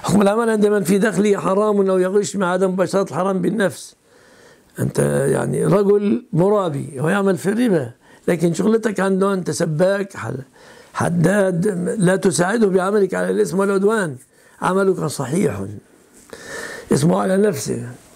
حكم العمل عند من في دخله حرام أو يغش مع عدم مباشرة الحرام بالنفس. أنت يعني رجل مرابي ويعمل في الربا، لكن شغلتك عنده أنت سباك حداد، لا تساعده بعملك على الإثم والعدوان، عملك صحيح، اسمه على نفسه.